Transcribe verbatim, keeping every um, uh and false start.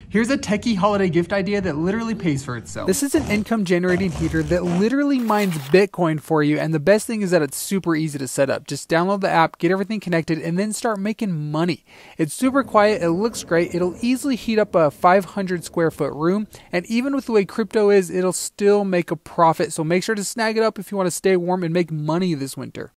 Here's a techie holiday gift idea that literally pays for itself. This is an income generating heater that literally mines Bitcoin for you, and the best thing is that it's super easy to set up. Just download the app, get everything connected, and then start making money. It's super quiet, it looks great, it'll easily heat up a five hundred square foot room, and even with the way crypto is, it'll still make a profit. So make sure to snag it up if you want to stay warm and make money this winter.